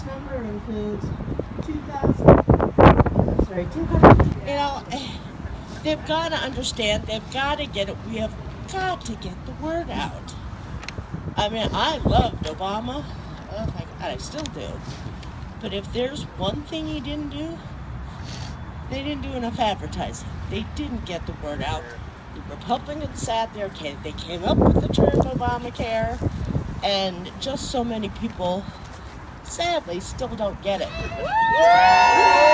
this number includes 200. You know, they've got to understand. They've got to get it. We have got to get the word out. I mean, I loved Obama. Oh my God, I still do. But if there's one thing he didn't do, they didn't do enough advertising. They didn't get the word out. The Republicans sat there, they came up with the term Obamacare, and just so many people, sadly, still don't get it.